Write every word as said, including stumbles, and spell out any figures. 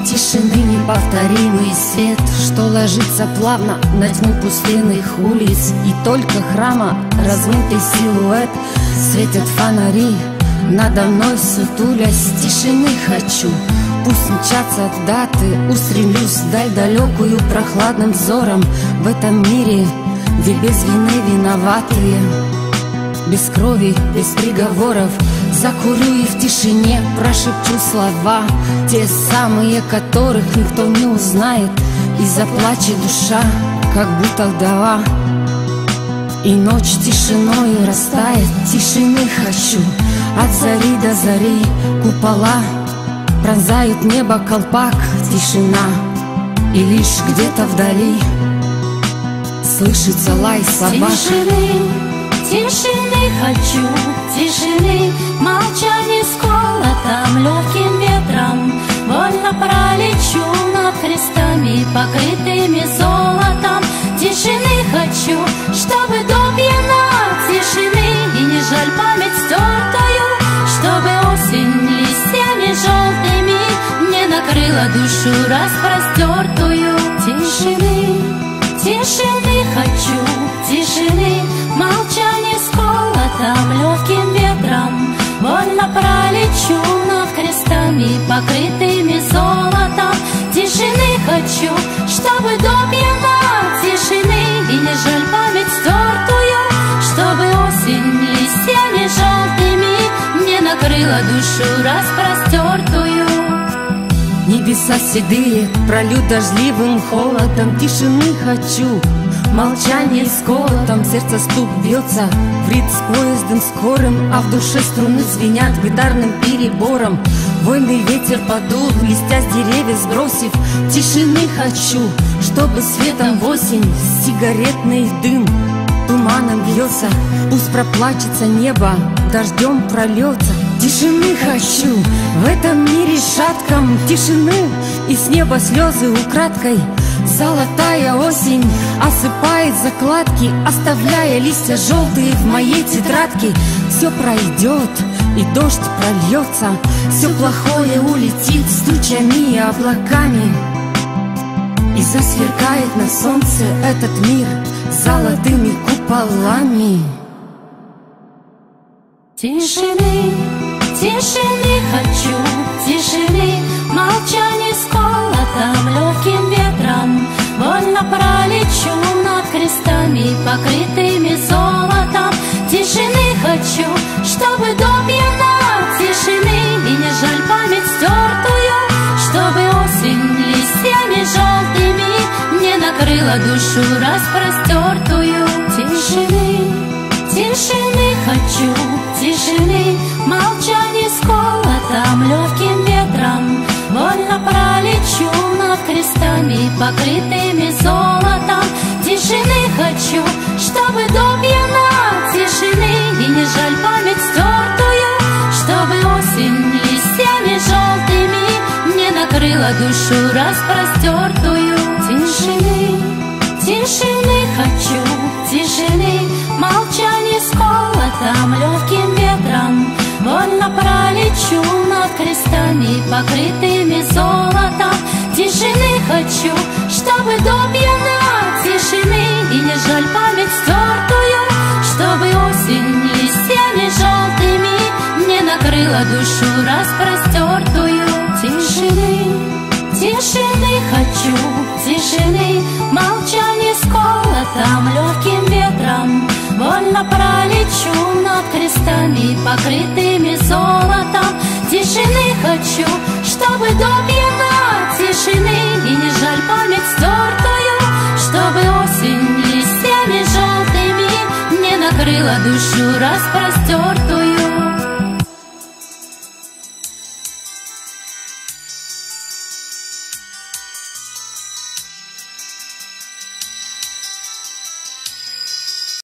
Тишины неповторимый свет, что ложится плавно на тьму пустынных улиц. И только храма размытый силуэт светят фонари надо мной сутулясь. Тишины хочу, пусть мчатся даты, устремлюсь вдаль далекую прохладным взором. В этом мире, где без вины виноватые, без крови, без приговоров, закурю и в тишине прошепчу слова, те самые, которых никто не узнает, и заплачет душа, как будто вдова. И ночь тишиною растает, тишины хочу, от зари до зари купола пронзают небо колпак, тишина. И лишь где-то вдали слышится лай собак. Тишины, тишины хочу, тишины, молчание с колотом, легким ветром. Вольно пролечу над крестами, покрытыми золотом. Тишины хочу, чтобы добьяна тишины, и не жаль память стертую, чтобы осень листьями желтыми не накрыла душу распростертую. Тишины, тишины хочу, тишины, молчание с колотом, легким ветром. Вольно пролечу над крестами, покрытыми золотом. Тишины хочу, чтобы добьяна тишины, и не жаль память стертую, чтобы осень листьями желтыми не накрыла душу распростертую. Небеса седые прольют дождливым холодом. Тишины хочу, молчание с колотом. Сердце стук бьется в ритм с поездом скорым, а в душе струны звенят гитарным перебором. Вольный ветер подул, листья с деревьев сбросив. Тишины хочу, чтобы светом в осень сигаретный дым туманом бьется. Пусть проплачется небо, дождем прольется. Тишины хочу в этом мире шатком, тишины, и с неба слезы украдкой. Золотая осень осыпает закладки, оставляя листья желтые в моей тетрадке. Все пройдет, и дождь прольется, все плохое улетит с тучами и облаками, и засверкает на солнце этот мир золотыми куполами. Тишины, тишины хочу, тишины, молчание с колотом, легким ветром. Вольно пролечу над крестами, покрытыми золотом. Тишины хочу, чтобы добьяна тишины, и не жаль память стертую, чтобы осень листьями желтыми не накрыла душу распростертую. Тишины, тишины хочу, тишины, молчание с колотом, легким ветром. Вольно пролечу над крестами, покрытыми золотом. Тишины хочу, чтобы добьяна тишины, и не жаль память стертую, чтобы осень листьями желтыми не накрыла душу распростертую. Тишины, тишины хочу, тишины, молчание с колотом, легким ветром. Вольно пролечу над крестами, покрытыми золотом. Тишины хочу, чтобы добьяна тишины, и не жаль память стертую, чтобы осень листьями желтыми не накрыла душу распростертую. Тишины, тишины хочу, тишины, молчание с колотом, легким ветром. Вольно пролечу над крестами, покрытыми золотом. Тишины хочу, чтобы добьяна тишины, и не жаль память